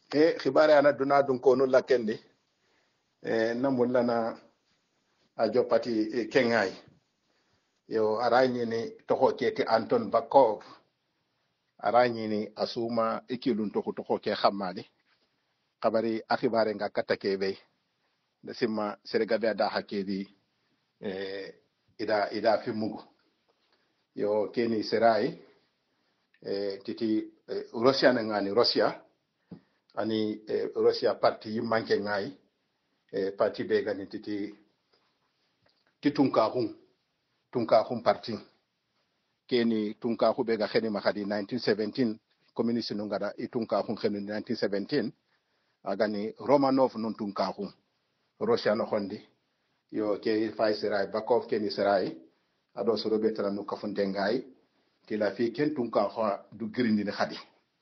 khibare ana duna dun ko no lakendi namulla na a jopati kengai yo arani ni toko keti Anton Bakov arani ni asuma ikilun toko ke khamadi kabari akhibare nga katake be da simma sergabe da hakedi ida fi mugu yo keni serai titi Russia na ngani Russia ani Russia parti manke ngai parti be gani titi tunka hum parti keni tunka hu be ga kheni makadi 1917 communist no ngada itunka hum kheni 1917 agani Romanov non tunka hum Russia no hondi yo ke fay serai Bakov keni serai ado so robe tara no kafunte ngai kila fi ken tunka ho du grindi ne khadi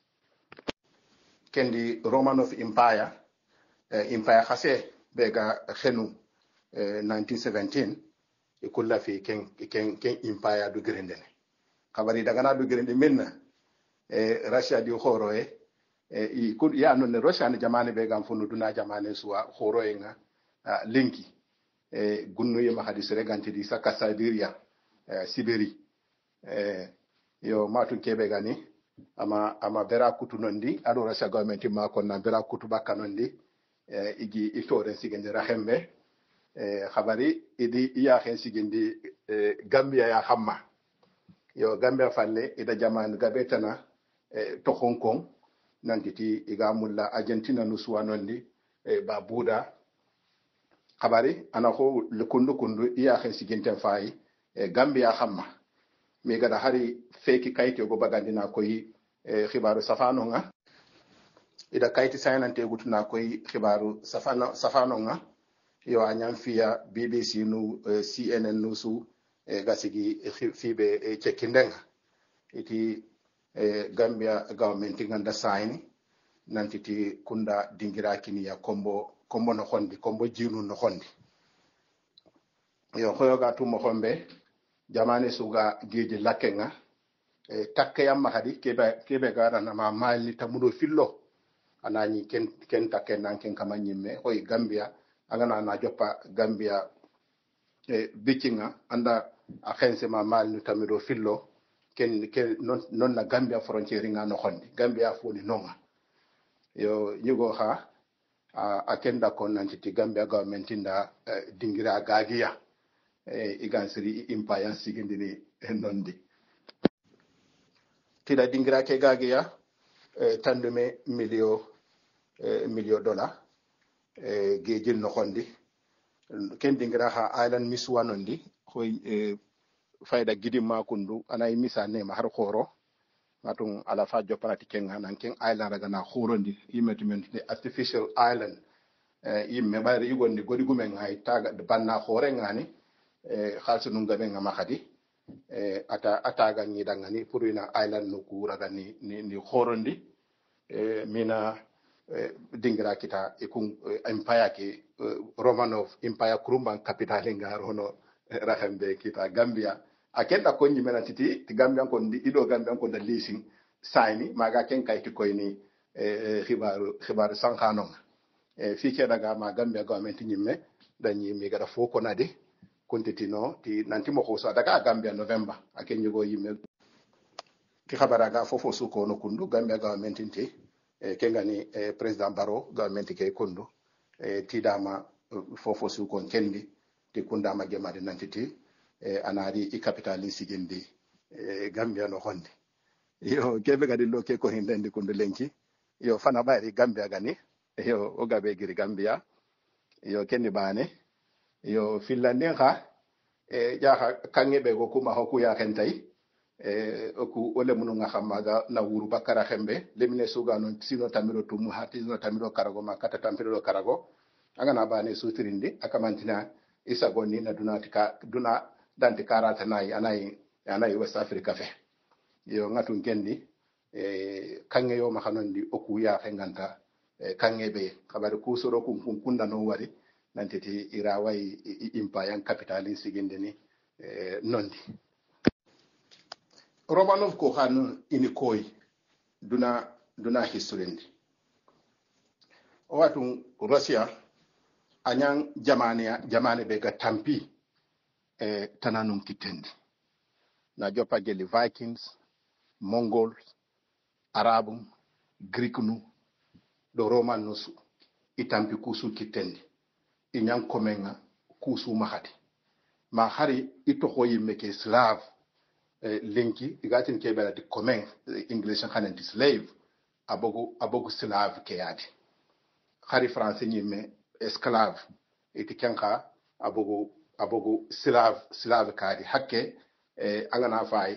kendi Romanov empire empire khase be ga khenu 1917 ikulla fi ken empire du grindi ne kabari daga na du grindi minna Russia di khoroe ikul ya non ne Russia ne jamane be gam funu duna jamane suwa khoroe nga linki gunno yema hadis reganti di saka Siberia Siberi yo matu kebe gani ama bera kutu nondi ado Russia government ma ko na bera kutu bakanondi igi ifore sigende rahembe khabari idi iya khen sigindi Gambia ya hamma yo Gambia falle ida jaman gabetana to Hong Kong nantiti iga mulla Argentina nusuwa nondi ba buda khabari ana ko le kundu iya khen siginte fay Gambia hamma mi gada hari feki kayti go bagandina koy khibaru safano nga ida kayti saynante gutuna koy khibaru safano nga yo anyam fiya BBC nu CNN nu su gasigi fibe cekindenga iti Gambia government nganda sign nantiti kunda dingira kini ya kombo no hondi kombo jinu no hondi yo khoyoga tu mo hombe jamane suga geji lakenga takke yamma hadi kebe gara na ma mali tamudo fillo anani ken takke nan ken kama nyimme hoy Gambia agana na joppa Gambia bikinga anda a khense ma mali tamudo fillo ken non na Gambia frontiere nga no hondi Gambia foni nonga yo nyugo ha a kenda kon nantiti Gambia government inda dingira gagiya igansiri impaya sigindini nondi tida dingira ke gagiya tandume milio dollar gejil no xondi ken dingira ha island miswa nondi hoy fayda gidi makundu anay misane ma har khoro matun ala fa joparati kenga nan ken island raga na khorondi imetumen the artificial island yimme bari yugondi godi gumen hay taga banna khore ngani khalsu nunga be ngama khadi ata ni dangani pour ina island no kura gani ni khorondi mina dingira kita ikun empire ke Romanov empire kurumban capital ngaro no rahambe kita Gambia akenda ko nyi mena titi ti Gambia ko ndi ido Gambia ko da leasing saini maga ken kay ti koyni khibaru sankhano fi ke daga ma Gambia government nyimme danyi mi gada foko nade kontitino ti nanti mo khoso daga Gambia November aken nyugo yimme ki khabara ga fofo suko no kundu Gambia government nti kengani president Barrow government ke kundu ti dama fofo suko kendi ti kunda ma gemade nantiti anari i capitali sigindi Gambia no honde yo kebe gadi lo ke ko hindandi kundu lenki yo fana bari Gambia gani yo o gabe giri Gambia yo kendi bane yo finlande ha jaha kangebe go kuma hoku ya kentai oku ole munu nga khamaga na wuru bakara khembe lemine suga non sino tamiro tumu hati no tamiro karago makata tamiro karago angana bane sutrindi akamantina isa goni na duna danti karata nayi anayi West Africa fe yo ngatun kendi kange yo mahanondi oku ya khenganta kangebe kabari kusoro kunda no wari nantiti irawai impayan capitalin sigindeni nondi Romanov ko hanu ini koy duna history ndi watu Russia anyang jamane be ga tampi tananum kitendi na jopa geli Vikings, Mongols, Arabum, Greeknu do Roman nusu itampi kusu kitendi inyang komenga kusu mahati ma hari ito hoyi meke Slav linki igatin kebela di komeng English hananti slave abogu Slav ke yadi hari français nyime esclave iti kenka abogu Slav kadi hakke angana fay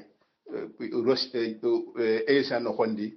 Asian no hondi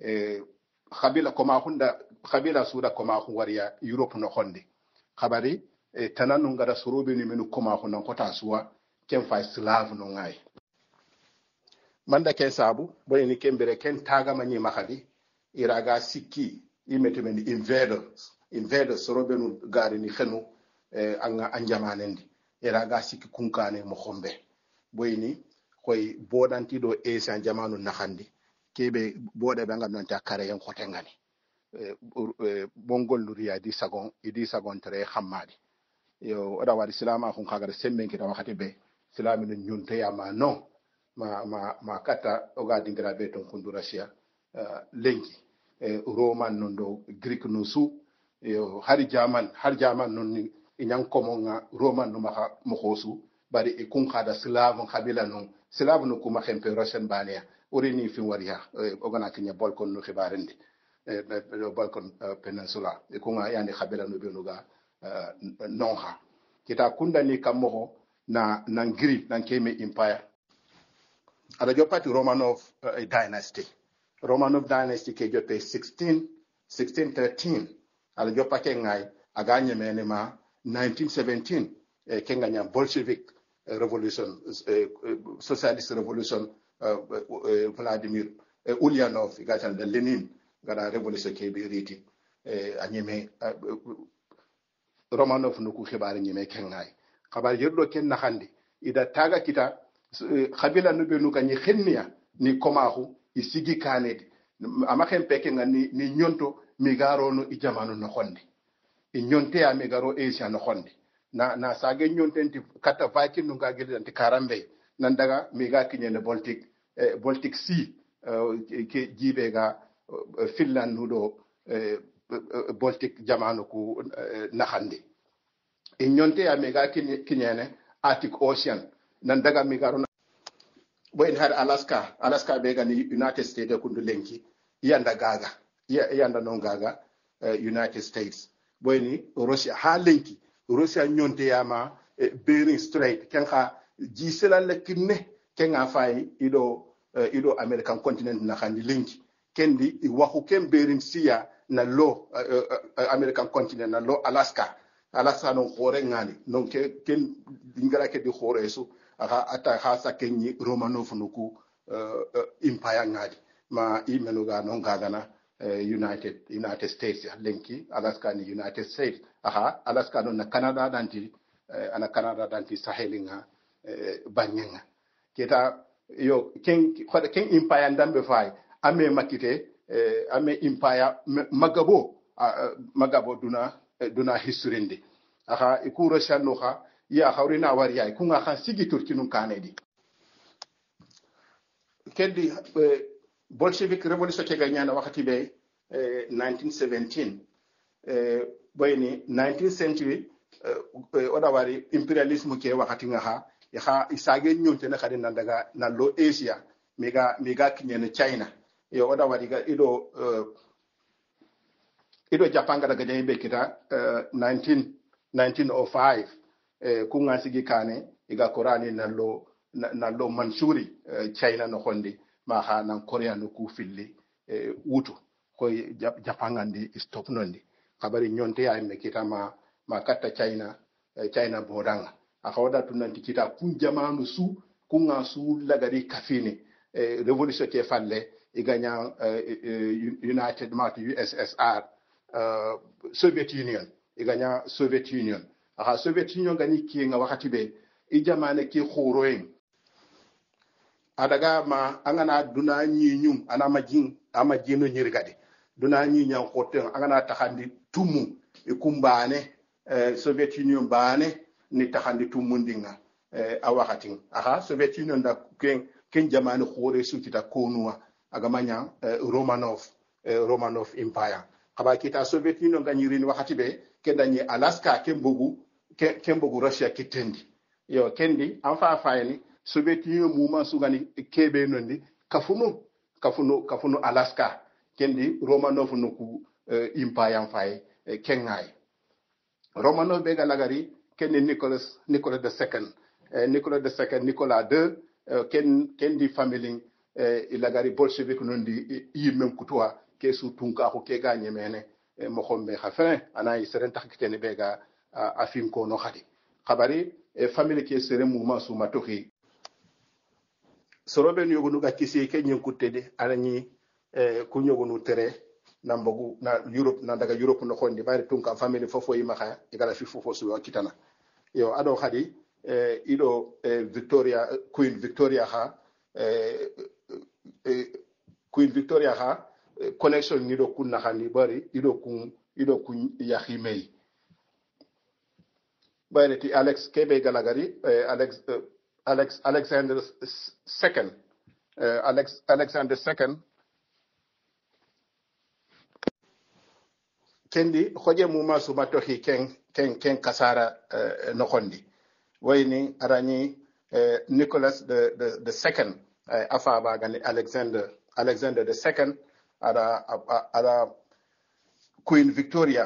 khabila suda koma wariya Europe no hondi khabari tananu ngada sorobe ni menu koma ko nan kota suwa ken fay Slav no ngai manda ken sabu boy ni kembere ken taga mani makadi iraga sikki imetumen invaders sorobe nu gari ni xenu anga anjamanendi iraga sikki kunkane mo xombe boy ni koy bodanti do Asian jamanu nakhandi kebe boda be ngam nanta kare en khote ngani bongol luriya di sagon tere khammadi yo oda wadi silama khun khagar semben kita wakati be silami no nyunte ya ma non ma kata oga dingra be ton kundurasia lengi roman nondo greek no su yo har jaman non ni inyang komonga roman no maka mohosu bari e kun khada slavon khabila non slavon no kuma khempe russian bania orini fi wariya ogana kinya bolkon no khibarendi balkon peninsula e kunga yani khabila no benuga nonha kita kunda ni kamoho na ngiri na keme empire ada jopati Romanov dynasty ke jope 1613 ada jopake ngai aganye menema 1917 kenganya Bolshevik revolution socialist revolution Vladimir Ulyanov igatan de Lenin gada revolution ke biriti anyeme Romanov nuku khibari nyime kengai khabar yerdo ken nakhandi ida taga kita khabila nube nuka ni khenniya ni komahu isigi kanedi ama peke ngani ni nyonto migaro no ijamanu no khonde nyonte ya migaro Asia no khonde na sage nyontenti kata Viking nunga gelidanti karambe nan daga miga kinyene Baltic Sea ke jibe ga Finland nudo Baltic jamanu ku nakhande nyonte ya mega kinyene Arctic Ocean nan daga migaro boy har Alaska be ga ni United States kundu lenki yanda gaga yanda non gaga United States boy ni Russia ha lenki Russia nyonte ya ma Bering Strait ken kha jisela lekinne ken afai ido American continent na khandi lenki kendi waxu ken Bering Sea na lo American continent na lo Alaska no khore ngani non ken dingara ke di khore su ata khasa kenyi Romanov nuku empire ngadi ma imenuga non gagana United States lenki Alaska ni United States Alaska no na Canada danti sahelinga banyenga kita yo ken empire ndambe fay ame makite ame empire magabo duna history ikuro shanoha ya khawrina wariya kunga khan sigi turkinun kanedi kendi Bolshevik revolution ke ganyana wakati be 1917 boyni 19th century oda wari imperialism ke wakati nga isage nyonte na khadin daga na lo Asia mega kinyene China yo oda wari ga ido Japan ga daga jaybe kita 1905 kunga sigi kane iga Korani na lo Manchuri China no hondi ma ha nan Korea no ku filli wutu ko Japan andi stop nondi kabari nyonte ya me kita ma kata China bodanga akawada tunanti kita kun jamanu su kunga su lagari kafini revolution ke falle iganya United Mart USSR Soviet Union iganya Soviet Union Soviet Union gani kienga wakati be ijamane ki khoroeng adaga ma angana duna nyinyum ana majin ama jino nyirigade duna ni nyang khoten angana taxandi tumu e kumbane Soviet Union bane ni taxandi tumundinga a waxatin aha Soviet Union da ken jamani khore sutita konua agamanya Romanov Empire xaba kita Soviet Union ganyirini waxati be ke dañi Alaska kembogu Russia kitendi yo kendi an fa fayni Soviet Union muma sugani kebe nondi kafuno Alaska kendi Romanov nuku Empire an fay kengay Romanov be galagari kendi Nicholas II Nicolas II kendi family ilagari bolshevik nondi yimem kutwa ke su tunka ko ke ganye mene mo xombe xafin ana iseren takitene bega afim ko no khadi khabari family ke sere muma su matoki sorobe nyogunu ga kisi ke nyen kuttede anani ku nyogunu tere nambogu na Europe na daga Europe no xondi bari tunka family fofo yi maxa igala fi fofo su kitana yo ado khadi ido Queen Victoria ha connection ni do kun naxani bari ido kun yaximei bari ti Alex kebe galagari Alexander II kendi khoje muma suma tohi ken kasara no khondi wayni arani Nicholas the second afaba gani Alexander II ada Queen Victoria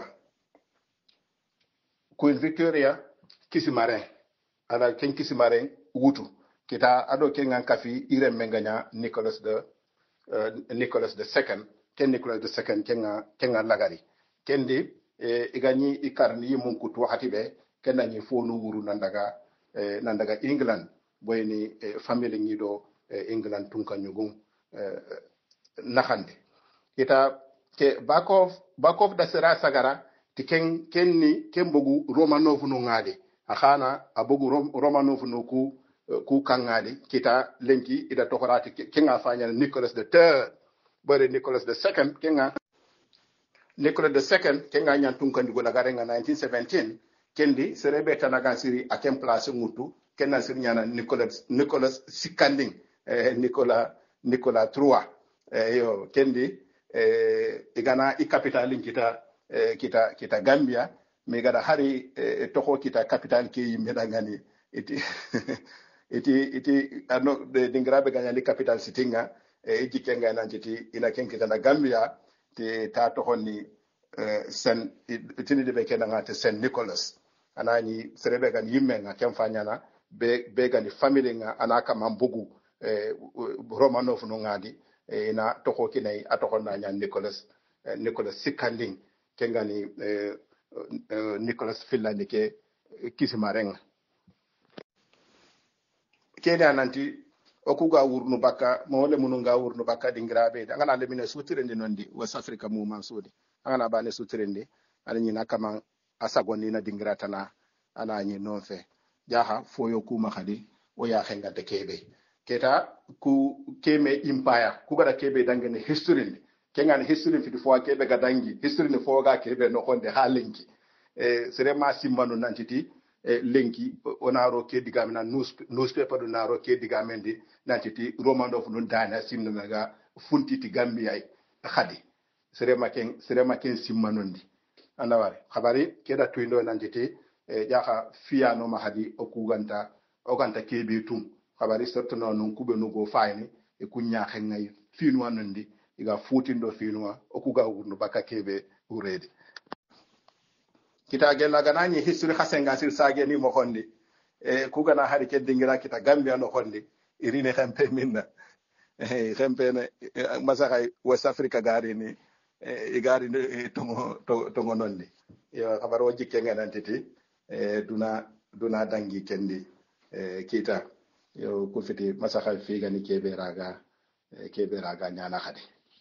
kisimarin ada ken kisimarin wutu kita ado ken kafi ire menganya Nicholas II ken Nicholas II ken lagari kendi igani ikarni munkutu wakati be kenani fonu wuru nandaga England boyni family ngido England tunka nyugun nakhande kita ke back of da sera sagara ti ken bogu Romanov no ngade akhana abogu Romanov no ku kangade kita lenki ida tokorati kenga fanya Nicholas III bare Nicholas II kenga nyan tunka ndigo lagare nga 1917 kendi serebe tanaga siri akem place ngutu kenna siri nyana Nicholas Sikanding Nicolas III yo kendi igana capital kita Gambia mi gada hari toko kita capital ki medangani iti ano de dingrabe ganyali capital sitinga jikenga nanjiti ina kenkita na Gambia ti ta tohoni sen itini de bekena ngate Saint Nicholas anani serebe gan yimenga kemfanyana be gani family nga anaka mambugu Romanov no ngadi ina toko kinai atoko na nya Nicholas Sikanding kengani Nicholas Finlandi ke kisimarenga kene ananti okuga wurnu baka mawle mununga wurnu baka dingrabe ngana le mine sutirende nondi West Africa mu mansudi ngana bane sutirende anani nakama asagoni na dingrata na anani nonfe jaha foyo kuma khadi o ya khenga de kebe keta ku keme empire ku gara kebe dangane history kengani history fi fo kebe ga dangi history ne fo ga kebe no honde ha lenki serema simbano nantiti lenki onaro ke digamina newspaper do naro ke digamendi nantiti Romanov no dana simno ga funtiti Gambia khadi serema ken simmanondi andawari khabari keda tuindo nantiti jaha fiya no mahadi okuganta kebe tum khabari sorto non kube no go fayni e kunya khengai finwa nondi iga futindo finwa okuga wurno baka kebe uredi kita gella ganani history khasenga sir sage ni mo khondi kuga na hari ke dingira kita Gambia no khondi irine khampe minna khampe ne masaka West Africa gari ni igari tongo nondi yo khabaro jikke ngana titi duna dangi kendi kita yo kufiti masaka fi gani kebe raga nyana khade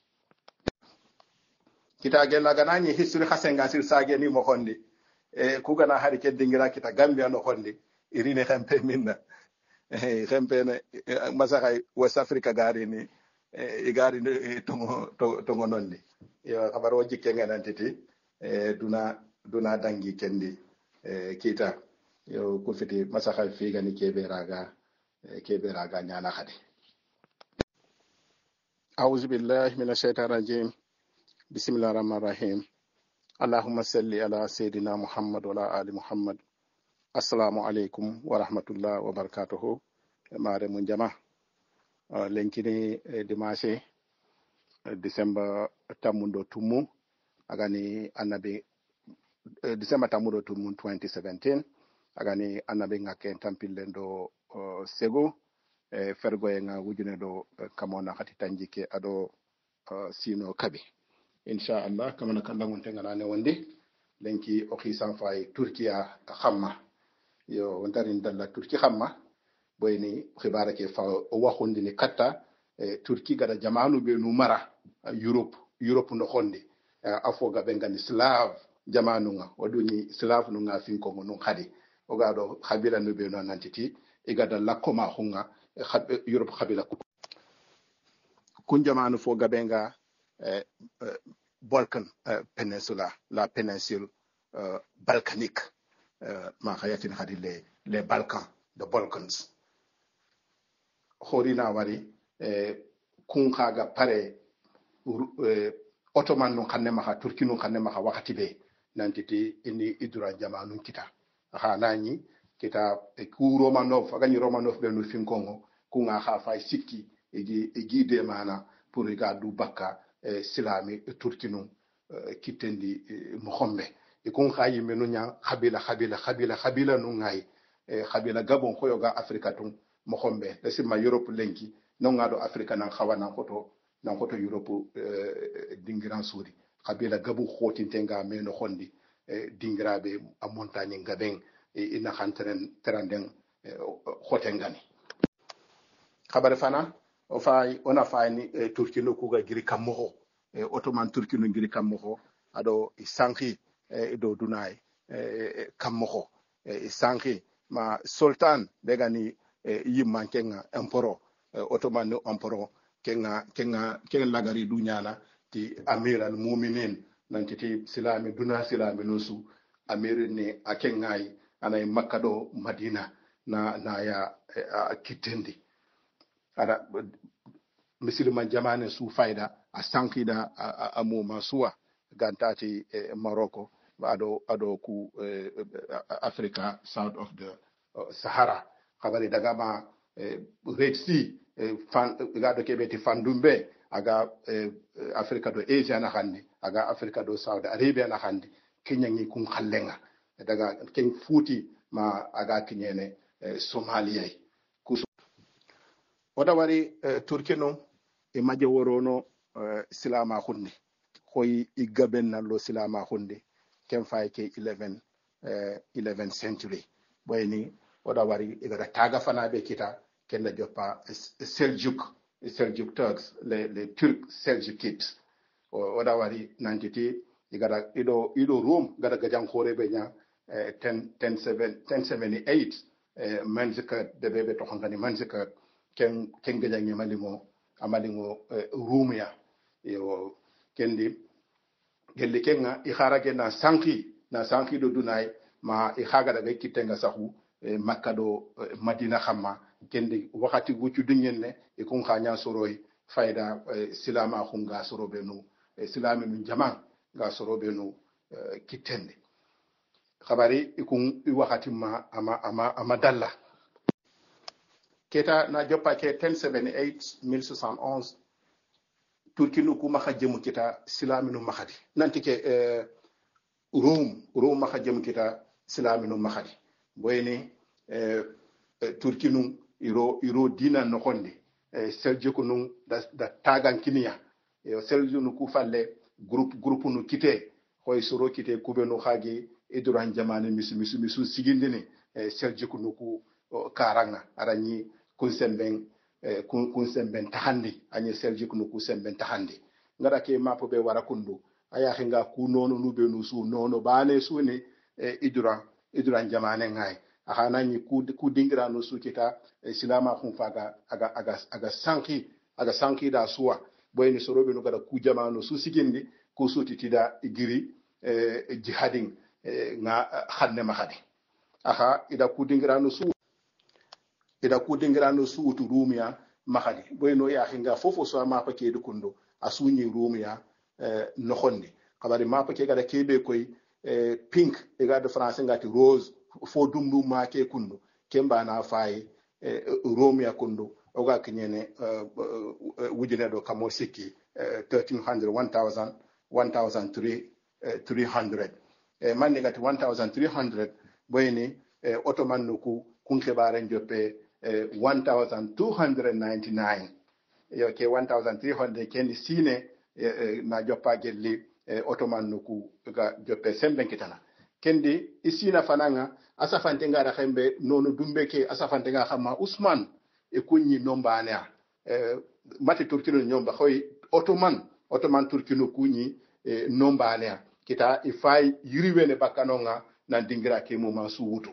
kita gella ganani history khasenga sir sage ni mo khondi kuga na hari ke dingira kita Gambia no khondi irine khampe minna khampe ne masaka West Africa gari ni igari tongo nondi yo kabaro jikke nganantiti duna dangi kendi kita yo kufiti masaka figa ni keberaga nyana khadi a'udhu billahi minash shaitanir rajim bismillahir rahmanir rahim allahumma salli ala sayidina muhammad wa ala ali muhammad assalamu alaikum wa rahmatullah wa barakatuhu mare mun jama lenkini dimanche December tamundo tumu agani annabi December tamudo tumu 2017 agani annabi ngake tampille do sego fergo nga wujune do kamona khati tanjike ado sino kabi insha Allah kamana kallangun tengana ne wonde lenki o khisan fay Turkiya ka khamma yo wontarin dalla Turki khamma boyni khibara ke fa o waxondi ni katta Turki gada jamanu be nu mara Europe no honde afoga bengani Slav jamanu nga waduni Slav no nga fin ko no khadi o gado khabila no be no nantiti e gada lakoma hunga Europe khabila kun jamanu fo gabenga Balkan Peninsula la péninsule balkanique ma khayatin khadi les Balkans the Balkans horina wari kun khaga pare Ottoman no kanne maka Turki no kanne maka wakati be nantiti ini idura jamanu kita ha nani kita ku Romanov agani Romanov be no fin Congo kunga ha fay sikki egi de mana pour ga du bakka silami Turki no kitendi Muhammad e kun khayi menu nya khabila no ngai khabila Gabon ko yoga Afrika tun Muhammad le sima Europe lenki no ngado Afrika nan khawana koto Europe dingiran sudi kabila gabu khotintenga meno khondi dingirabe a montagne ngaben ina khantren teranden khotengani khabar fana o fay ona fayni Turki no kuga giri kammo Ottoman Turki no giri kammo ado isanki do dunay kammo isanki ma sultan begani yimman kenga emporo Ottoman no emporo kenga lagari dunyana ti amir al mu'minin nantiti silami duna silami nusu amir ne akengai anay makkado madina na ya kitendi ada musulman jamane su faida a sankida a muma suwa gantati Morocco ado ku Africa south of the Sahara khabari daga ma Red Sea gado kebeti fandumbe aga Africa do Asia na handi aga Africa do Saudi Arabia na handi Kenya ngi kun khallenga daga ken futi ma aga kinyene Somalia kuso oda wari Turki no e maje worono silama hunde koy igaben na lo silama hunde ken fay ke 11 century boyni oda wari igara taga fana be kita kenda joppa Seljuk Turks les Turcs Seljukites oda wari nantiti igara ido Rome gada gajan khore be nya 1078 manzika de bebe to hangani manzika ken gajan malimo Rumia yo kendi gelli kenga i kharage na sanki do dunay ma i khaga daga kitenga sahu Makka do Madina khamma kendi wakati wucu dunyenne e kun khanya soroy fayda silama khunga sorobenu silami min jama ga sorobenu kitende khabari ikun wakati ma ama dalla keta na joppa ke 1078 1611 Turki no ku maka jemu kita silami no makati nanti ke Rome maka jemu kita silami no makati boyni Turki no iro dina no konde Seljuk no da tagan kiniya Seljuk no ku falle groupe no kite koy soro kite kube no khagi eduran jamane misu sigindini Seljuk no ku karanga arani kunsemben tahandi anye Seljuk no kunsemben tahandi ngara ke mapo be wara kundu aya hinga ku nono nube no su nono bane su ne iduran jamane ngai ahana ni ku dingira no su kita silama khun faga aga sanki da suwa boyni sorobe no gada ku jamano su sigindi ko sotitida giri jihadin nga xanne mahadi aha ida kudingirano su utu rumiya mahadi boyno ya hinga fofo so ma pake du kundo asunyi rumiya noxondi xabari ma pake gada kebe koy pink e gada français ngati rose fo dumdu ma ke kundo kemba na fay rumiya kundo oga kinyene wujine do kamo sikki 1300 1300 manni gati 1300 boyni ottoman nuku kun xebaren joppe 1299 yo ke 1300 kendi sine na joppa gelli ottoman nuku ga joppe semben kitana kendi isina fananga asafante ngara xembe nonu dumbe ke asafante nga xama usman e kunyi nombania mati turkino nyomba khoy ottoman turkino kunyi nombania kita ifai yiriwene bakanonga na dingira ke muma suwutu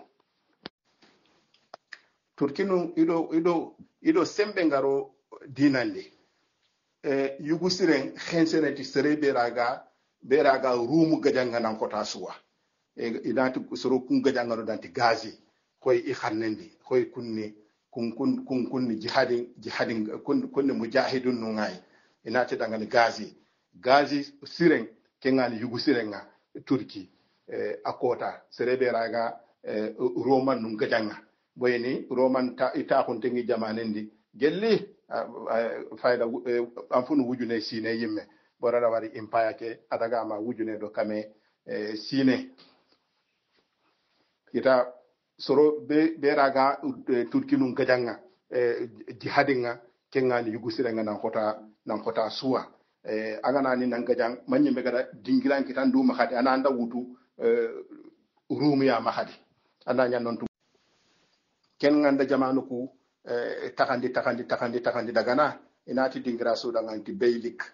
turkinu ido sembe ngaro dinande yugusiren khenseneti sere beraga rumu gajanga nan kota suwa idati soro kun gajanga no danti gazi koy i khannendi koy kunni jihadin kunni mujahidun no ngai inati dangani gazi siren kengani yugusiren nga turki akota sere beraga roman nun gajanga boyni roman ita kun tengi jamanendi gelli fayda amfunu wujune sine yimme borada wari empire ke adaga ma wujune do kame sine ita soro be raga turki nun gajanga jihadinga kengani yugusirenga nan kota suwa agana ni nan gajang manyimbe gada dingilan kitan du mahadi ananda wutu rumiya mahadi ananya non ken nganda jamanu ku takandi dagana inati dingira so danganti beylik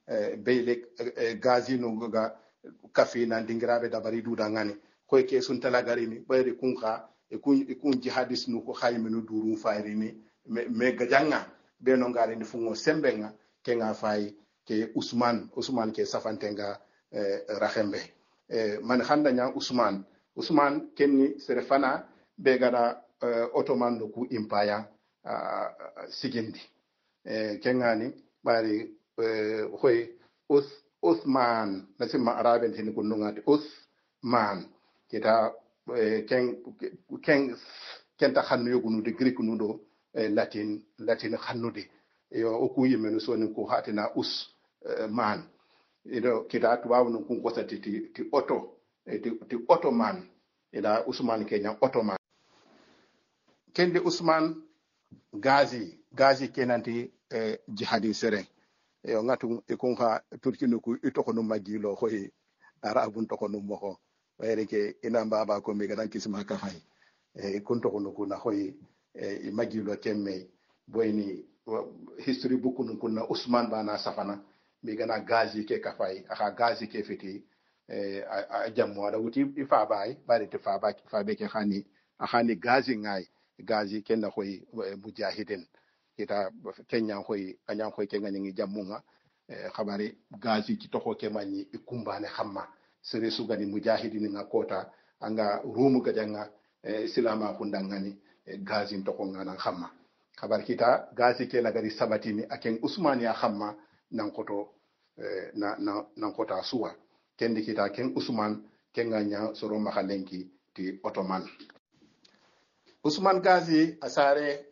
gazi no ga kafina dingirabe dabari du dangani koy ke sun talagarini bayri kunka kun jihadis no ko hayminu duru fayrini me gajanga be no ngari ni fungo sembenga ke nga fay ke usman ke safantenga rahembe man khanda nya usman kenni serefana be gada ottoman no ku impaya sigindi kengani bari hoy Uthman nasima araben tin ko nungati Uthman kita ken ta xannu yogunu de greek nu do latin xannude yo oku yimenu soni ko hatina man ido kita tubabu no kun kosati ti ottoman ida Usman kenya ottoman kende Usman gazi kenanti jihadi sere yo ngatu e kun ha turkinu ku itoko no magilo hoy arabun to kono moko wayre ke ina baba ko mi gadan kisma ka hay kun to kono kuna hoy e magilo kemme boyni history buku nun kunna Usman bana safana mi gana gazi ke ka fay aka gazi ke fiti a jammo da wuti ifa bay bari te fa be ke khani gazi ngai gazi kenna hoy mujahidin kita kenya hoy anyan hoy kenga ngi jammunga khabari gazi ki toko ke mani ikumbane khamma sere sugani mujahidin nga kota anga rumu gajanga silama kundangani gazi toko ngana khamma khabar kita gazi ke nagari sabatini aken Usman ya khamma nan koto nan kota suwa kendi kita ken Usman kenga nya soro makhalenki ti ottoman Usman Gazi asare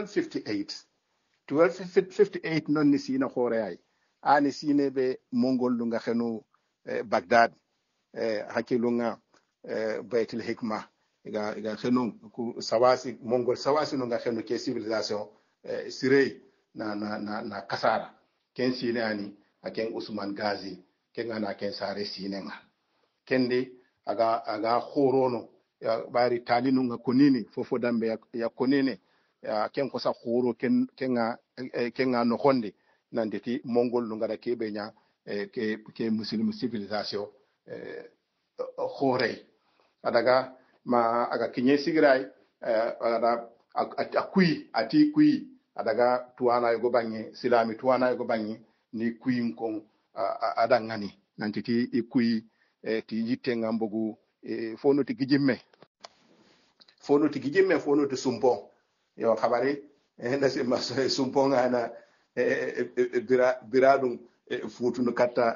1258 non ni sina khore ay ani sine be mongol lu nga xenu Baghdad hakilu nga Baitul Hikma ga xenu ku sawasi mongol sawasi no nga xenu ke civilisation sirey na kasara ken sine ani aken Usman Gazi ken ana ken sare sine nga kendi aga khorono ya bari talinu nga konini fofo dambe ya konini ya ken ko sa khoro kenga no honde nanditi mongol no ngara kebe nya ke muslim civilisation khore adaga ma aga kinye sigrai ada ati kui adaga tuwana yugo bangi silami tuwana yugo bangi ni kuyin kon ada ngani nanti ti ikuyi ti yitte ngambogu fono ti gijimme fono ti sumpo yo khabari nda si mas sumpo ngana biradum futunu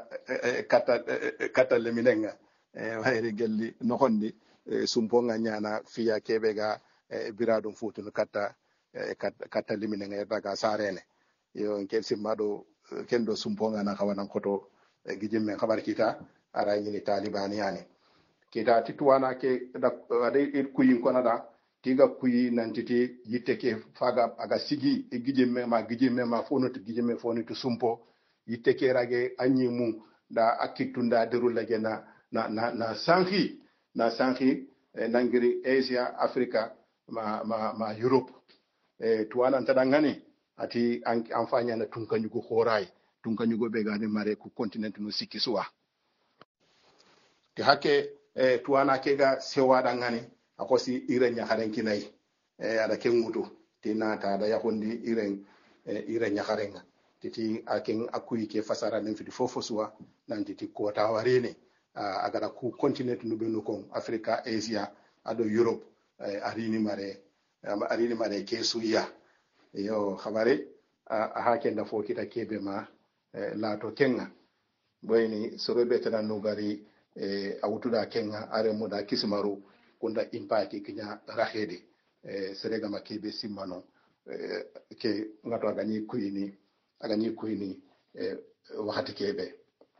katta leminenga wayri gelli nokondi sumpo nga nyana fiya kebega biradum futunu katta leminenga daga sarene yo ngel simmado kendo sumpo ngana kawanan koto gijimme khabar kita ara yini talibani yani kita tituwana ke da ade kuyin kona da tiga kuyi nantiti yitte ke faga aga sigi gijimme ma fono to gijimme fono to sumpo yitte ke rage anyimu da akitunda derula gena na sanki nangiri Asia Africa ma Europe tuwana ntadangani ati amfanya na tunkanyugo horai tunkanyugo begane mare ku continent no sikiswa ti hake tuwana kega sewada ngani akosi iren nyakaren kinai ada kengudo tina ta da yahundi iren nyakarenga titi aken akuyi ke fasara nen fiti fofoswa nan titi ko tawarene agara ku continent no benu kon Africa Asia ado Europe arini mare ke suya yo khabare hake nda fo kita kebe ma lato kenga boyni sorobe tan no gari awtuda kenga are muda kismaru kunda impati kinya rahede serega makebe simano ke ngato agani kuini wakati kebe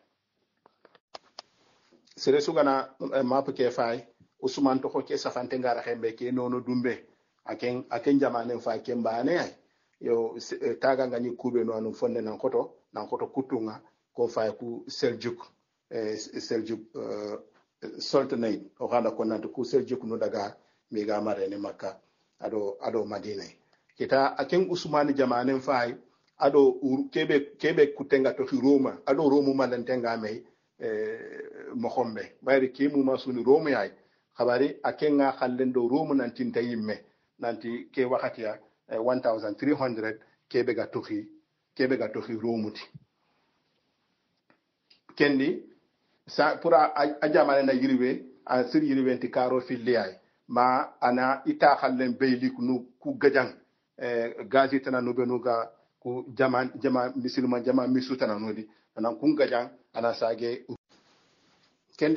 sere sugana map ke fay usman to ke safante ngara hembe ke nono dumbe aken jamane fa ke mbane ay yo taga ngani kube no anu fonde nan koto kutunga ko fay ku Seljuk Sultanate o hada ko nanto ku Seljuk no daga mi ga marene makka ado madina kita aken usman jamanen fay ado kebe kutenga to Roma ado Roma malantenga mai mohombe bayri kimu masuni Roma yai khabari akenga khallendo Roma nanti tayimme nanti ke wakatiya 1300 kebe ga tohi Romuti kendi sa pura ajamane na yiriwe a sir yiriwe ti karo filliyai ma ana ita khallen beyli ku gajang gazi tana no benuga ku jama musulman jama misu tana nodi anan kun gajang ana sage kendi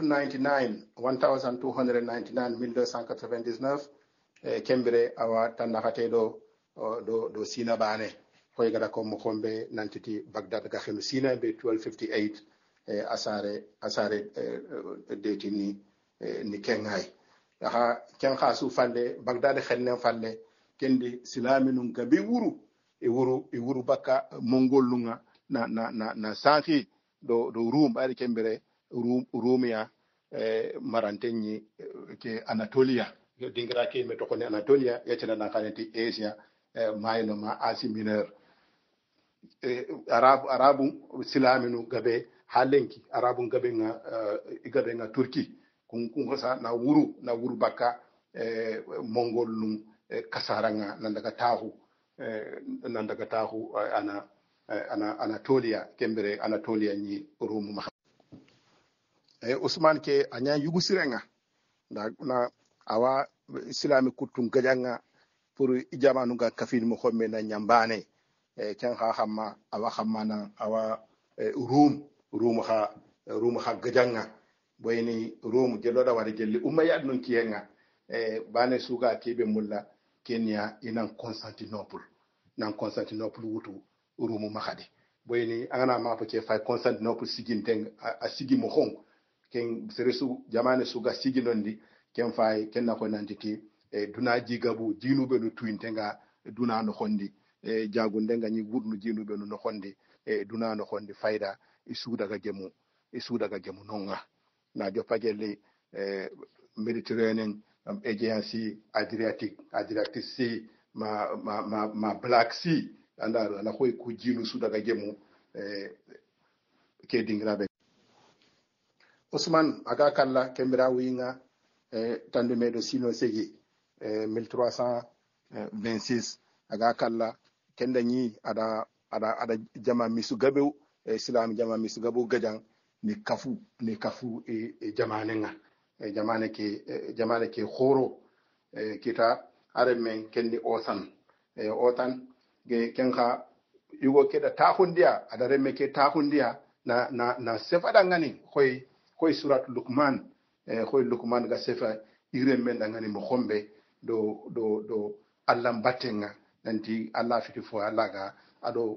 1299 1299 kembere awa tan nakate do sina bane koy gada ko mo kombe nantiti Baghdad ga khenu sina be 1258 asare detini ni kengay ha ken khasu fande Baghdad khenne fande kendi silaminun gabe wuru bakka mongol lunga na sanki do rum ari kembere rumia marantenyi ke Anatolia dingira ke me to ko Anatolia yetena na kaneti Asia mayno ma Asie Mineur arabu silaminu gabe halenki arabu gabe nga Turki kun sa na wuru bakka mongol lum kasaranga nan daga tahu ana Anatolia kembere Anatolia ni rumu ma Usman ke anya yugu sirenga na awa islami kutum gajanga pour ijamanu ga kafin mo xomme na nyambane ken hamma awa hammana awa room ha gajanga boyni room jeloda wari jelli umma yad non kiyenga bane suga kebe mulla Kenya inan Constantinople wutu room mahade boyni angana ma fa ke fa Constantinople siginteng a sigi mo xon ken seresu jamane suga sigi nondi ken fay ken na ko nantiti duna jigabu jinube no tuintenga duna no hondi jagunde nga ni wurnu jinube no hondi duna no hondi fayda isuda ga gemu nonga na jopagelle Mediterranean Aegean Sea Adriatic Sea ma Black Sea anda na koy ku jinu suda ga gemu ke dingrabe Usman aga kala kembira winga tande medo sino segi 1326 aga kala kenda ni ada ada jama misu gabe islam jama misu gabu gajang ni kafu jamanenga jamane ke khoro kita are men kenni otan otan ge kenka yugo keda tahundia ada remme ke tahundia na sefa dangani koy surat luqman koy luqman ga sefa ire men dangani mo khombe do allah battenga nanti allah fiti fo allah ga ado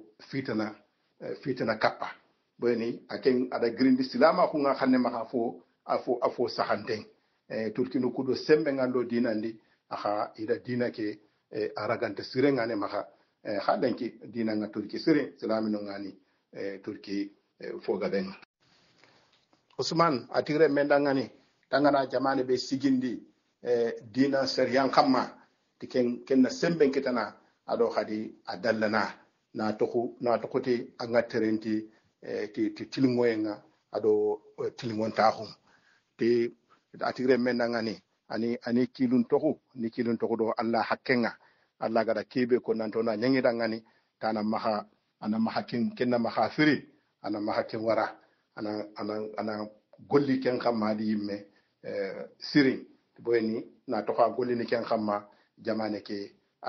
fitana kappa boni aken ada grindi silama ko nga xanne maka afo sahanten turkinu kudo sembe ngando dinandi aha ida dina ke aragante sirenga ne maka hadanki dina nga turki sire silamino ngani turki foga den usman atire menda ngani tangana jamane be sigindi dina seriyan kamma tiken kenna semben kitana ado hadi adallana na tokuti anga terenti ti tilingoyenga ado tilingontahum ti atire menda ngani ani kilun toku do Allah hakkenga Allah gada kebe ko nanto na nyangi dangani tana maha ana maha kenna maha firi ana maha ken wara ana golli ken kamma di yimme sirin boyni na toka golli ni ken kamma jamane ke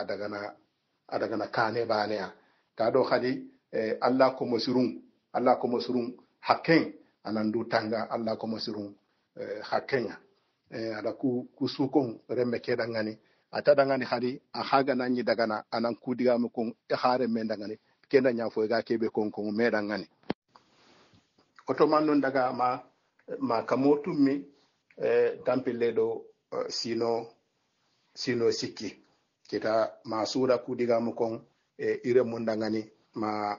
adagana kane baneya ta do khadi Allah ko mosirun hakken anandu tanga Allah ko mosirun hakkenya ada ku sukon remme ke dangani ata dangani khadi a haga nanyi dagana anan kudiga mu kon khare men dangani kenda nya fo ga kebe kon me dangani otoman non daga ma kamotummi tampille do sino sikki kita masura kudiga mu kon ire mun dangani ma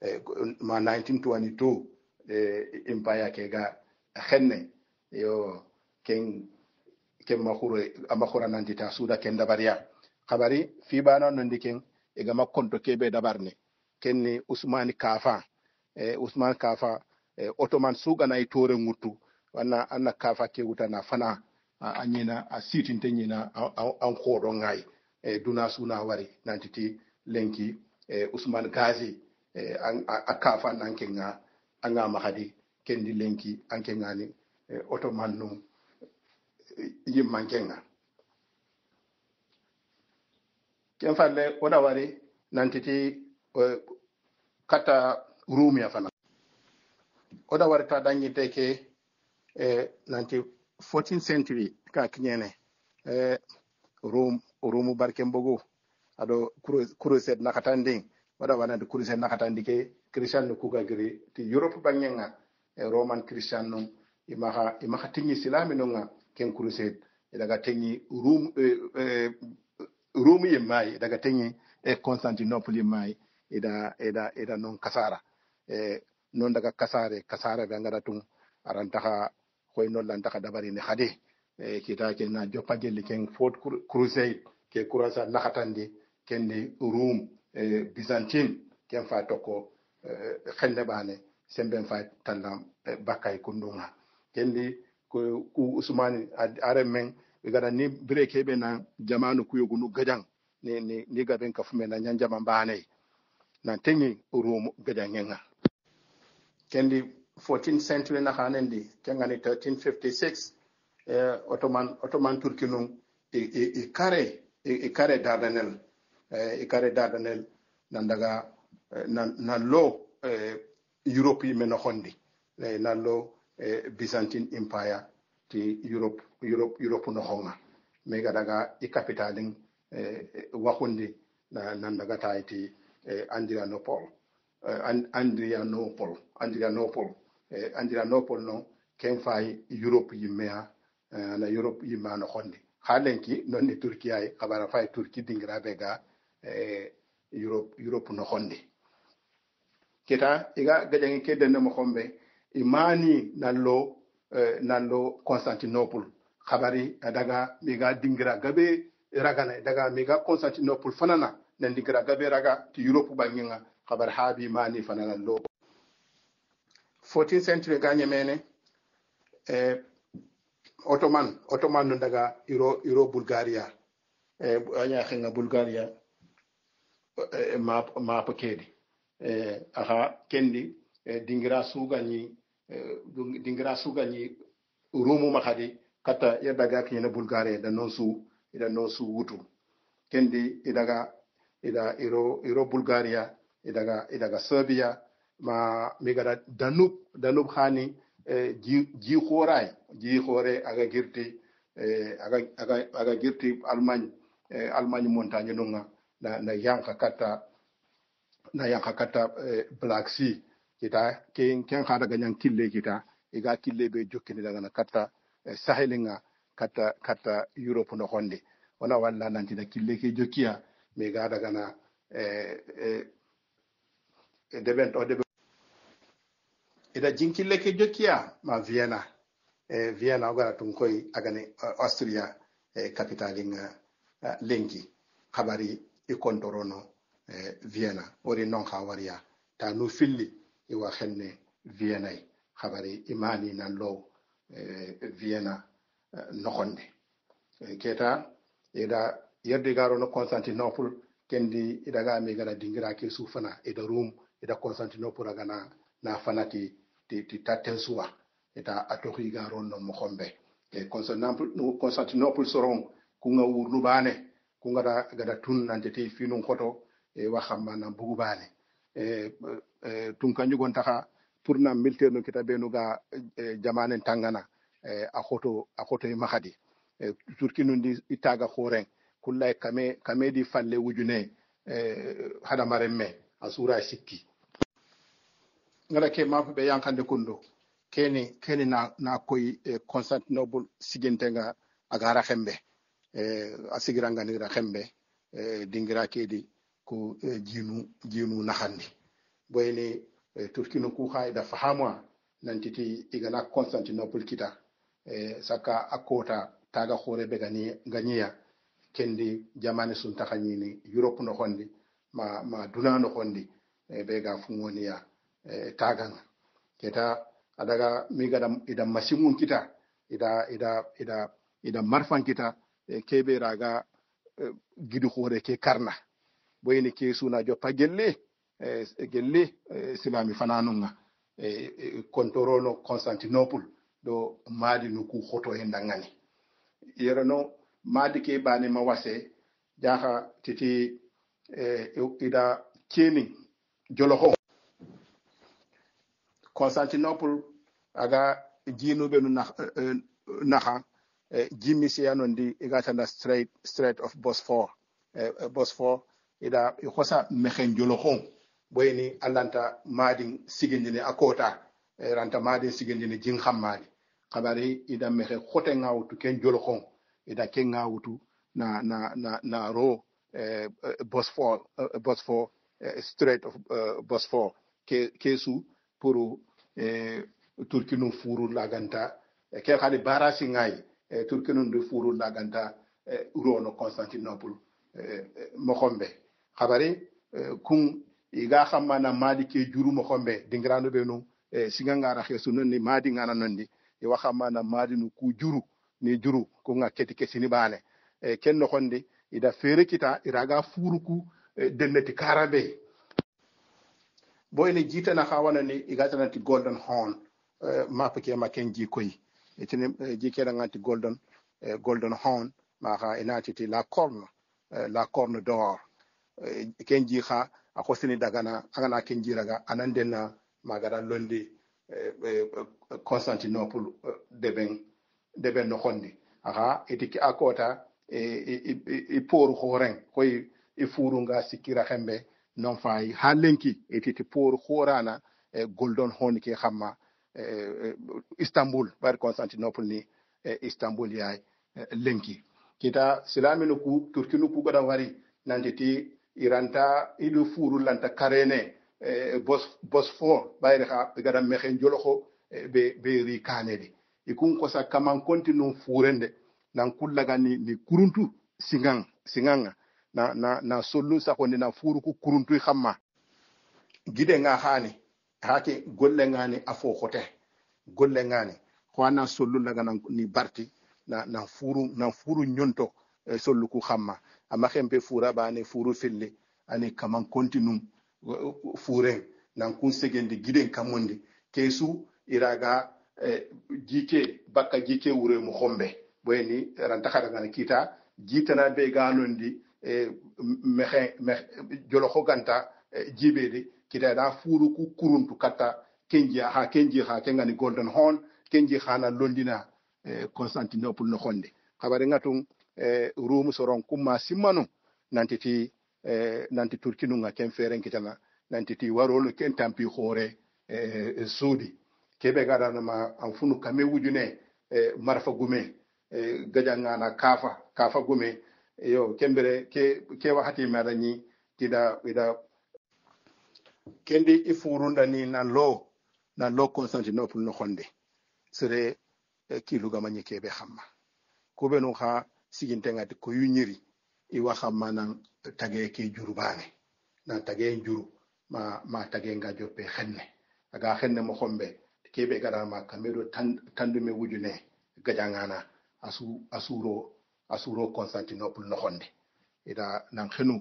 1922 empire ke ga khenne yo ken mahura nanti ta suda ken dabariya khabari fi bana non diken e gama konto kebe dabarne kenni usman kafa ottoman suga na itore ngutu wana anna kafa ke wutana fana anyina a sitin tenyina an khodo ngai duna suna wari nanti ti lenki usman gazi a kafa nankenga anga mahadi kendi lenki anke ngani ottoman num yimmankenga ken falle oda wari nantiti kata rumia fana oda wari ta dangi teke nanti 14th century ka kinyene rumu barken bogo ado crusade nakatanding oda wari nanti crusade nakatandi ke christian no kuga giri ti europe bangenga roman christian no imaha tingi silami no nga ken crusade daga tengi rum yemai daga tengi constantinople yemai ida non kasara non daga kasare be ngara tum arantaha koy non lan taka dabari ni khade kita ke na joppa gelli ken fourth crusade ke kurasa nakatandi ken ni rum byzantine ken fa tokko khande bane semben fa tallam bakay kundunga ken di ku usmani men gada ni breke be na jamanu ku yogunu gajang ni gaben ka fume na nyanjama mbane na tengi rum gajangenga kendi 14th century na hanendi kengani 1356 ottoman turki nun kare dardanel nan daga nan lo europe men hondi nan lo byzantine empire ti europe no honga mega daga capitalin wahundi nan daga taiti Andrianople no ken fay europe yimea na europe yima no hondi halenki non ni turki ay kabara fay turki dingra bega europe no hondi kita iga gajangi kedenne mo hombe imani nallo Constantinople khabari daga miga dingira gabe ragana daga miga Constantinople fanana nan dingira gabe raga ti Europe banginga khabar habi mani fanana lo 14th century ganye mene Ottoman no daga Euro Bulgaria anya khenga Bulgaria map kedi aha kendi dingira sugani rumu mahadi kata yadaga kina bulgare da non su wutu kendi ida iro bulgaria idaga serbia ma migara danub hani ji khore aga girti almagne montagne nunga na yanka kata black sea kita ken khada ganyan kille kita iga kille be jokkini daga na kata sahelinga kata europe no honde wana walla nanti da kille ke jokkiya me ga daga na deben ida jinkille ke jokkiya ma vienna ogara tun koy agane austria capitalinga lenki khabari ikontorono vienna ori non khawariya ta nu filli iwa xenne vienna khabari imani nan low vienna noxonde keta ida yerdi garo no constantinople kendi ida ga mi gara dingira ke sufana ida rum ida constantinople aga na fanati ti taten suwa ita atoxi garo no moxombe constantinople soron kunga wurnu bane kunga gada tun nante te finun khoto waxamma na bugu bane tun kanju gon taxa pour na militaire no kita benu ga jamanen tangana a khoto mahadi turki nundi itaga khoren kullay kame di falle wujune hada maremme asura sikki ngara ke mafu be yankande kundo keni na koy Constantinople sigentenga agara xembe asigiranga nira xembe dingira kedi ko jinu naxandi boyni turkino ku xayda fahamwa nantiti igana Constantinople kita saka akota taga khore be ganiya kendi jamane sun taxanyini europe no xondi ma duna no xondi be ga fungoniya tagang keta adaga miga ida masimun kita ida marfan kita kebe raga gidu khore ke karna boyni ke suna joppa gelle silami fananunga kontorono Constantinople do madi nuku khoto e ndangani yerono madi ke bani mawase jaha titi ida keni joloho Constantinople aga jinu benu naha jimisi anondi igatanda Strait of Bosphore ida khosa mekhen joloho boyni alanta madin sigindini akota ranta madin sigindini jing khammadi kabari ida mekhe khote ngawtu ken joloho ida ken ngawtu na ro Bosphore Strait of Bosphore kesu pour turkinu furu laganta ke khali barasi ngai turkinu ndu furu laganta urono Constantinople mokhombe khabari kun iga khamana madi ke juru mokhombe dingrano benu singangara khesu nonni madi ngana nondi e wa khamana madi nu ku juru ni juru ko nga keti kesini bane ken no khondi ida fere kita iraga furuku denneti karabe boyne jita na khawana ni igatana ti golden horn map ke ma ken ji koy etene ji ke ngati golden horn ma kha inati ti la corne d'or ken ji kha akosini dagana angana ken ji raga anandena magara londi Constantinople deben no khondi aha etiki akota poru khoren koy furunga sikira khembe non fay halenki etiti pour khorana golden horn ke xamma Istanbul bar Constantinople ni Istanbul yaay lenki kita silaminu ku turkinu ku goda wari nanditi iranta idu furu lanta karene Bosphore bayre ha gada mekhen joloxo be ri kanedi ikun ko sa kaman continue furende nan kullaga ni kuruntu singanga na sollu sakondi na furu ku kuruntu xamma gide nga hani hake golle ngani afo khote golle ngani khwana sollu laga ni barti na furu nyonto sollu ku xamma ama xempe fura bane furu filli ani kaman continue furen nan kun segendi giden kamundi kesu iraga jike bakka jike wure mu hombe boyni ranta kada ngana kita jitana be ganondi mehe jolo hoganta jibede kita da furu ku kuruntu kata kenji ha kengani golden horn kenji hana londina Constantinople no honde habari ngatum rumu soron kuma simanu nantiti nanti turkinu nga ken feren kitana nantiti warolo ken tampi hore sudi kebe gada ma an funu kame wujune marfa gume gajanga na kafa gume yo kembere ke wakati marani tida ida kendi ifurunda ni na lo Constantinople no honde sere kilu ga manyi kebe xamma ko be no xa sigintenga ko yunyiri i waxa manan tage ke jurubane na tage juru ma tage nga joppe xenne aga xenne mo xombe kebe gara ma kamero tandume wujune gajangana asuro Constantinople no honde ida nan xenu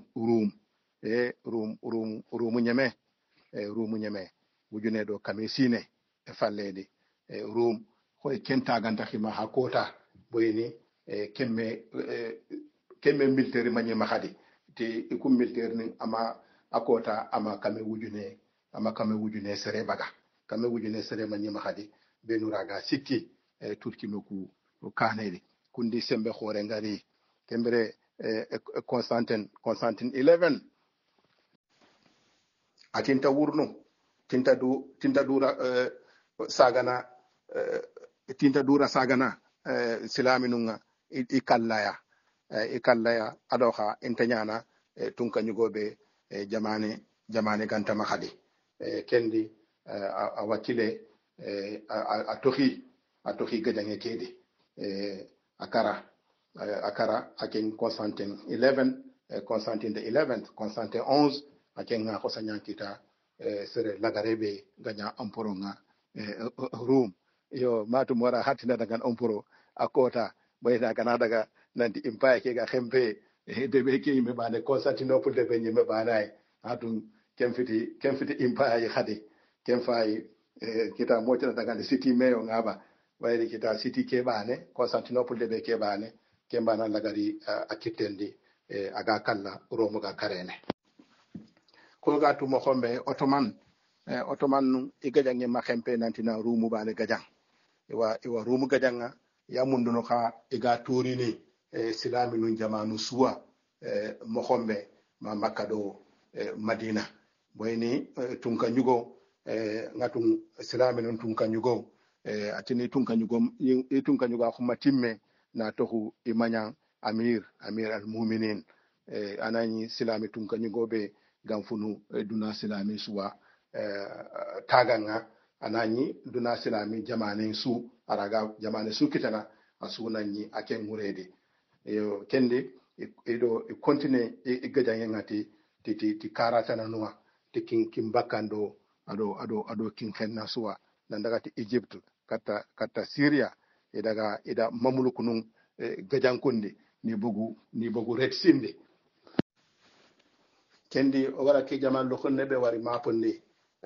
rum nyeme wujune do kame sine fallede rum koye kentaganta hima ha kota boyni kemme militaire mañi mahadi te ikum militaire nin ama akota ama kame wujune sere baga kame wujune sere mañi mahadi benuraga sikki turki noku kanede kundi sembe hore ngari kembere Constantine 11 atinta wurnu tinta dura sagana tinta dura sagana silaminunga ikallaya adoha intanyana tunka nyugobe jamane ganta mahadi kendi awakile atohi gajange kedi akara aken Constantine 11 Constantine the 11th Constantine 11 aken nga kosanyan kita sere lagarebe ganya amporonga Rome yo matu mora hatina daga omporo akota boyna kana daga nanti empire ke ga khempe de be ke me bane Constantinople de be me banay atun kemfiti empire yi khadi kemfai kita motina daga city mayo ngaba wayri kita city ke bane Constantinople de be ke bane kembana lagari akitendi aga kala Rome ga karene ko ga tu mo xombe Ottoman igajange makempe nantina rumu bane gajang iwa rumu gajanga ya munduno ka iga turini silami nun jamanu suwa mohombe ma makado Madina boyni tunka nyugo ngatum silami nun tunka nyugo atini tunka nyugo khuma timme na tohu imanya amir al mu'minin anani silami tunka nyugo be gamfunu duna silami suwa taganga anani duna silami jamane su araga jamane su kitana asunanyi aken murede yo kende edo continue gajange ngati ti karata na nuwa ti kin bakando ado kin fenna suwa nan daga ti Egypt kata Syria ida mamulukunun gajankunde ni bugu red sinde kendi o wara ke jaman lo khonne be wari maponde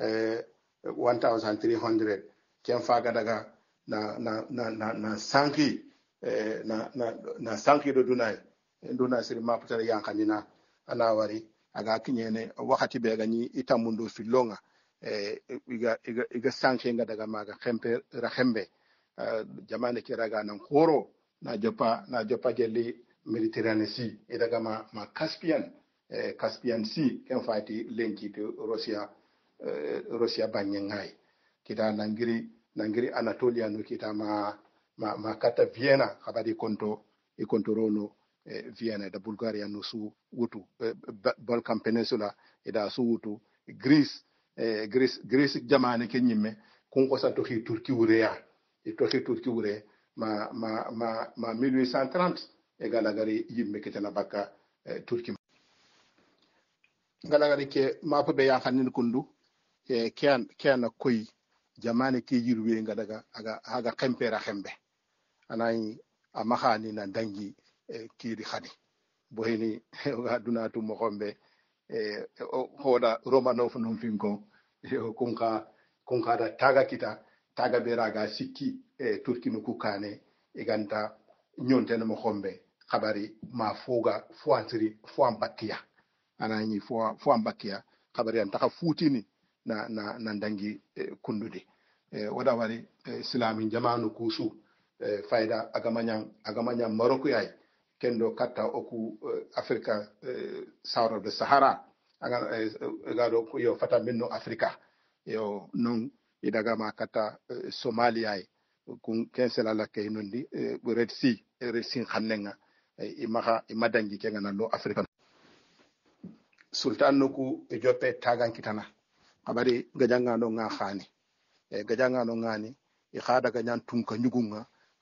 1300 ken faga daga na sanki na sanki do duna sir maputare yankanina ana wari aga kinyene wakati be gani itamundo filonga iga sanki nga daga maga khempe rahembe jamane kiraga nan horo na jopa gelli Mediterranean Sea idaga ma Caspian Sea ken fati lenki to Russia banyengai kita nangiri Anatolia no kita ma kata Vienna habari konto rono Vienna da Bulgaria no su wutu Balkan Peninsula ida su wutu Greece jamane kenyime kun ko santo hi Turki wureya Turki wure ma 1830 e galagari yimme kitana bakka Turki galagari ke mapo be yankanin kundu kiana koy jamane ke yirwe nga daga aga kempera hembe anai amahani na dangi kiri khadi bohini ga dunatu mo gombe hoda Romanov non finko kunka da taga kita taga beraga sikki turkinu kukane iganta nyontene mo hombe khabari ma foga fuan bakkiya anani fuan bakkiya khabari an taka futini na dangi kundude wada wari islami jamanu kusu fayda agamanya Morocco yai kendo katta oku Africa south of the Sahara gado yo fata minno Africa yo non idagama katta Somalia kun kensela la kay nondi Red Sea khannenga imadangi kenga na lo Africa sultan nuku joppe tagan kitana abari gajanga no nga khani gajanga no ngani khada ganyan tunka nyugunga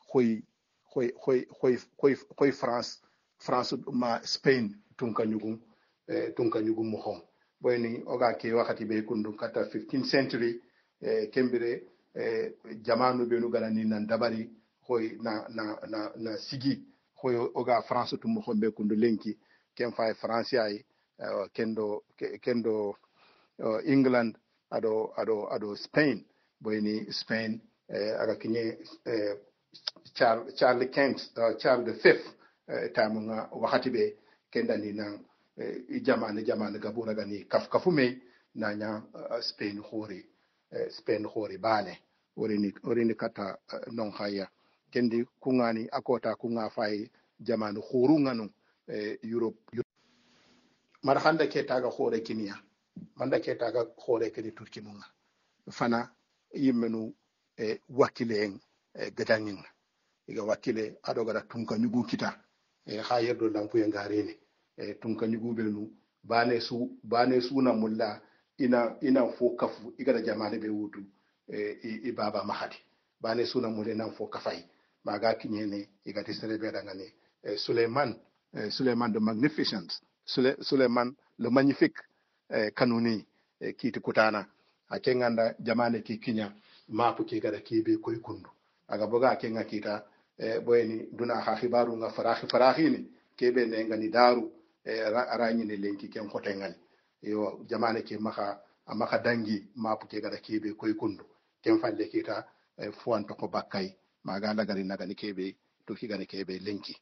khoy France ma Spain tunka nyugum mo hon boyni oga ke wakati be kundu kata 15th century kembire jamanu be no galani nan dabari khoy na sigi khoy oga France tum mo be kundu lenki ken fay France ay kendo England ado Spain boyni Spain aga kinye Charles V tamunga wakati be kendani na jamane gabura gani kafume na nya Spain khori bale orini kata non haya kendi kungani akota kunga fay jamanu khuru nganu Europe mara handa ke taga khore kiniya manda ke taga khore kini turki nunga fana yimenu wakile gadangin iga wakile adogara tunka nyugu kita ha yerdo lampu yangarene tunka nyugu benu bane su na mulla ina fo kafu igara jamane be wutu ibaba mahadi bane su na mulle nan fo kafai maga kinyene igati serebe dangane Suleiman the Magnificent Suleiman le Magnifique kanuni kiti kutana akenganda jamane ki kinya mapu ki gara kibe koy kundu aga boga kenga kita boyni duna ha khibaru nga farahini kebe ne ngani daru ranyi ne lenki ken khotengal yo jamane ki maka dangi mapu ki gara kibe koy kundu ken falle kita fuan to ko bakkay maga lagari nagani kebe to ki gani kebe lenki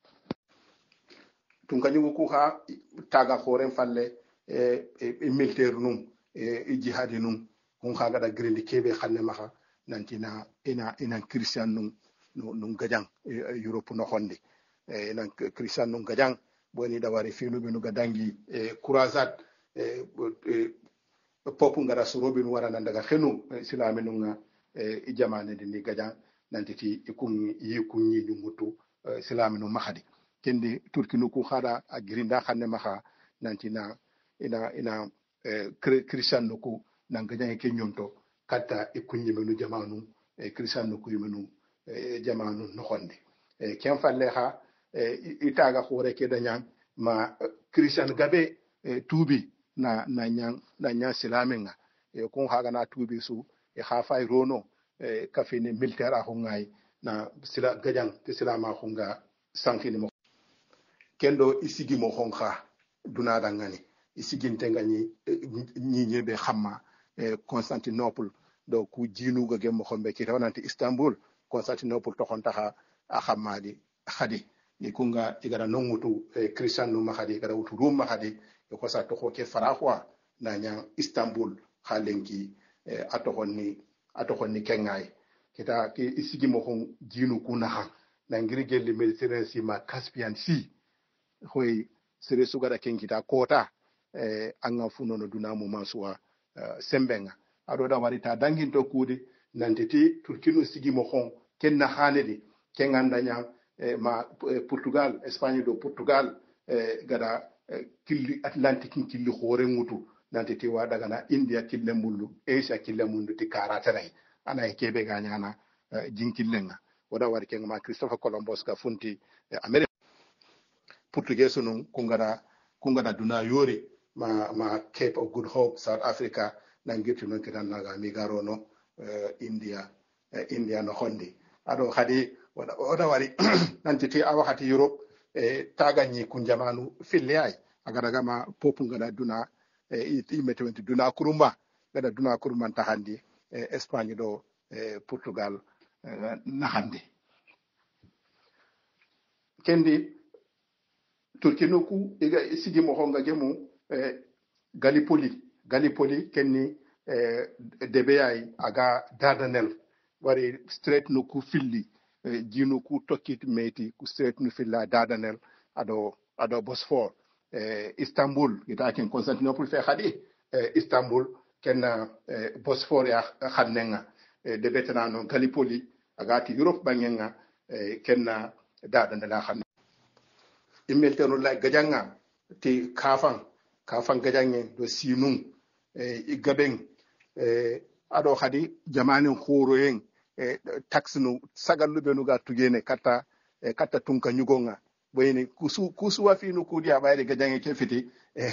tun kanyugo ku ha taga khoren falle militaire num jihadi num kun ha gada grindi kebe khanne maka nantina ina christian num gajang Europe no honde ina christian num gajang boni dawari finu binu gadangi kurazat popu ngara surobi nu warana daga khenu islami nunga jamane ni gajang nantiti ikunyi nyumutu islami nu mahadi kendi turki nu ku khada agrinda khanne maka nantina ina christian nu ku nangajang ke nyonto kata ikunyi menu jamanu christian nu ku menu jamanu no honde ken falle ha itaga khore ke danyang ma christian gabe tubi na nyang silamenga kun haga na tubi su ha fay rono kafini militaire ahungai na sila gajang te silama hunga sankini mo kendo isigi mo honka duna dangani isiginte ngani nyebe xamma Constantinople do ku jinu ga gem xombe ki tawanante Istanbul Constantinople to xontaxa a xamadi khadi ni kunga igara nongutu christian no mahadi gara wutu rum mahadi ko sa to ko ke farahwa na nya Istanbul khalenki atohonni kengay kita ki isigi mo hon jinu kuna ha na ngiri gelli Mediterranean Sea ma Caspian Sea hoy sere sugara kenkita kota anga funono dunamo masuwa sembenga ado da warita danginto kuudi nantiti turkino sigi mo hon kenna hanedi kenganda nya ma Portugal Espagne do Portugal gada killi Atlantique killi hore ngutu nantiti wa daga na India kille mullu Asia kille mundu ti karatanay ana kebe ganyana jinkillenga wada wari kenga ma Christopher Columbus ka funti America Portuguese nun kungada duna yori ma Cape of Good Hope South Africa nangirti non kidan naga migaro no India no hondi ado hadi wada wari nantiti a wakati Europe taganyi kunjamanu filliyai agada gama popu ngada duna imete wenti duna kurumba gada duna kurumba tahandi Espagne do Portugal nahande kendi turkinuku iga sigi mo honga gemu Gallipoli kenni debeyai aga Dardanel wari straight no ku filli jinu ku tokkit meti ku straight no filla Dardanel ado Bosphore Istanbul ita ken Constantinople fe khadi Istanbul kenna Bosphore ya khannenga de betana no Gallipoli agati Europe bangenga kenna Dardanel khanne immelteno la gajanga ti kafan gajange do sinung igabeng ado khadi jamane khoro yen tax no sagallu be no ga tugene kata tunka nyugonga boyni kusu wa fi no kudi abayde gajange ke fiti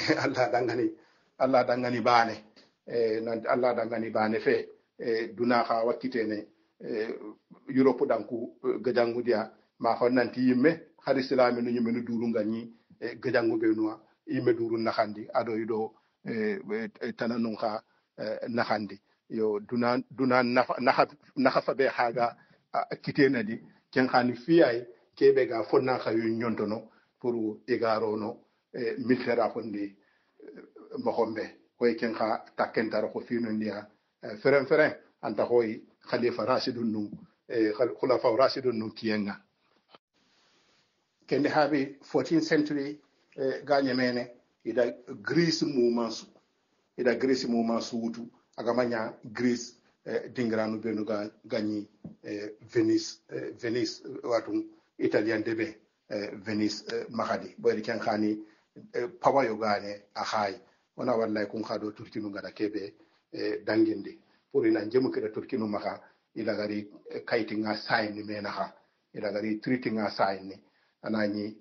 Allah dangani bane nan Allah dangani bane fe duna kha wakitene Europe danku gajangu dia ma honnanti yimme hari islami no yimme no durunga ni gajangu be no yimme durun nakhandi ado yido tananun kha nakhandi yo duna nahafa be haga kitena di ken khani fiyai kebe ga fonna khayu nyontono pour igaro no milfera fondi mohombe koy ken kha takentaro ko fino ndia feren anta hoy khalifa rashidun nu khulafa rashidun nu kiyenga kende habi 14th century ganye mene ida Greece movement suutu agamanya Greece dingranu benu ganyi Venice watu Italian debe Venice mahadi boyri ken khani pawa yo gane ahay wana wallahi kun khado turkinu ngada kebe danginde pour ina jemu keda turkinu maka ila gari kayti nga sign ni menaha ila gari treaty nga sign ni anani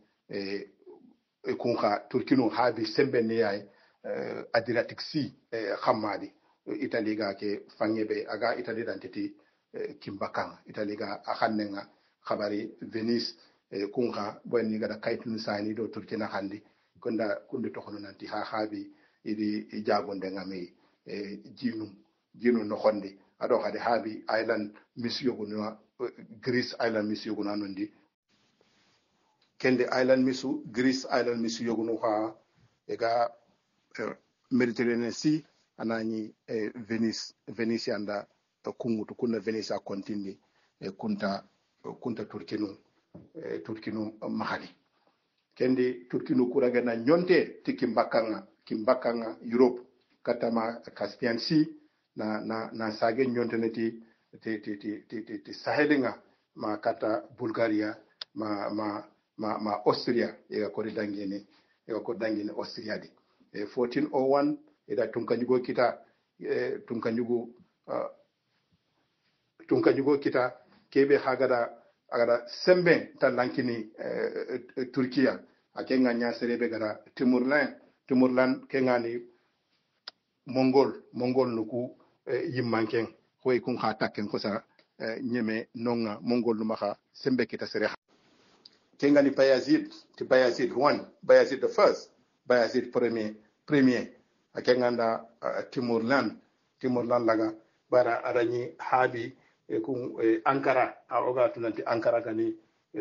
kun kha turkinu habi sembe ne yay Adriatic Sea khammadi Italy ga ke fangebe aga Italy dantiti kimbakang Italy ga akhannenga khabari Venice kunga bonni gada kaytun sani do turkina handi kunde to hono nanti ha habi idi jagonde ngami jinu no khondi ado khade habi island mission gunwa Greece island mission gunwa nondi kende island misu Greece island mission gunwa ha ega Mediterranean Sea anani Venice anda kungutu kunna Venice a continue kunta turkinu mahali kendi turkinu kuraga na nyonte ti kimbakanga Europe katama Caspian Sea na sage nyonte ne ti sahelinga ma kata Bulgaria ma Austria ega ko dangene Austria di 1401 ida tunkanyugo kita kebe agada sembe talankini Turkiya akenga nya serebe gara Timurlan kengani Mongol nuku yimmanken hoy kun ha takken ko sa nyeme nonga Mongol numaka sembe kita sere kengani Bayazid the first Bayazid premier akenganda Timurlan laga bara arani habi kun Ankara a oga tunanti Ankara gani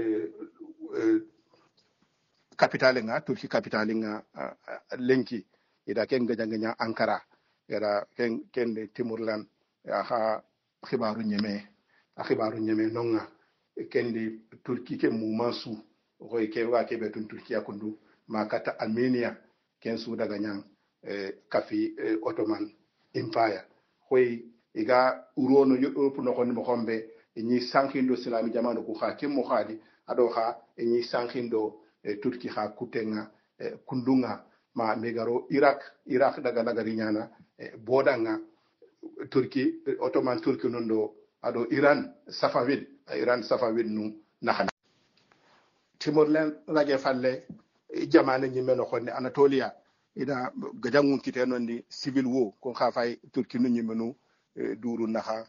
capitale nga Turki capitale nga lenki ida ken gajanga Ankara era ken Timurlan ha khibaru nyeme nonga kendi Turki ke mumansu roy ke wa ke betun Turki akundu makata Armenia ken su daga nyang kafi Ottoman Empire hoy iga urono Europe no kon mo hombe ni sankindo islami jamanu ku kha kim mo khadi ado kha ni sankindo Turki kha kutenga kundunga ma megaro Iraq daga rinyana bodanga Turki Ottoman Turki nondo ado Iran Safavid nu nahana Timorlen lage falle jamane ni meno khonne Anatolia ida gajangun kiteno ndi civil war ko kha fay Turki nu nyimenu duru naha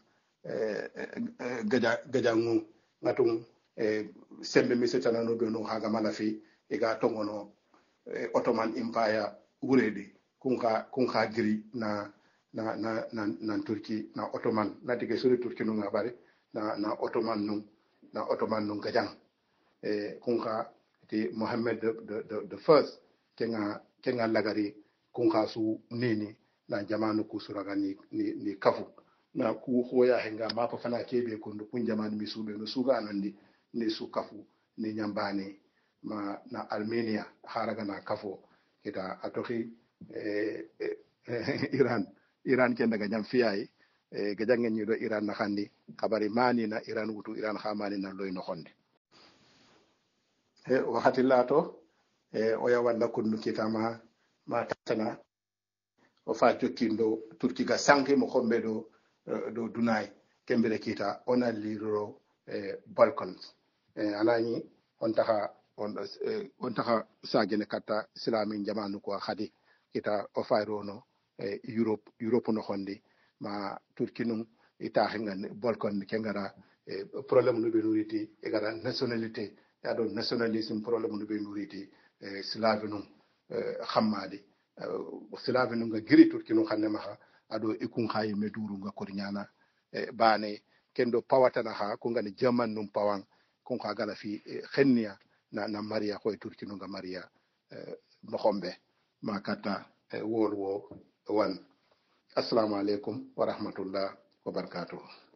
gajangu ngatung sembe mise tanano be no haga malafi ega tongono Ottoman Empire wuredi kunka giri na Turki na Ottoman na dige sori Turki nu ngabari na Ottoman nun gajang kunka ti Mohammed the first kenga lagari kunka su nini na jamanu kusuraga ni kafu na ku hoya henga mapa fana kebe kundu kun jamanu misube no suga anandi ni su kafu ni nyambani na Armenia haraga na kafo kita atoki Iran ken daga jam fiyai ga jangen ni do Iran na khandi kabari mani na Iran wutu Iran khamani na loy no khonde wakati lato o ya walla kunnu kita ma tatana o fa jokkindo turki ga sanke mo kombe do dunay kembere kita ona liro Balkans alani on taxa sagene katta islamin jamanu ko khadi kita o fayrono Europe no xondi ma turki num ita hengan Balkan kengara problème no be nuriti e gara nationalité ya do nationalisme problème no be nuriti slave num xammadi slave num ga giri turki num xanne maxa ado ikun xayi meduru nga kornyana bane kendo pawatana ha ko ngani jaman num pawang kun ka gala fi xenniya na Maria koy turki no nga Maria moxombe ma kata wol wo wan assalamu alaikum wa rahmatullah wa barakatuh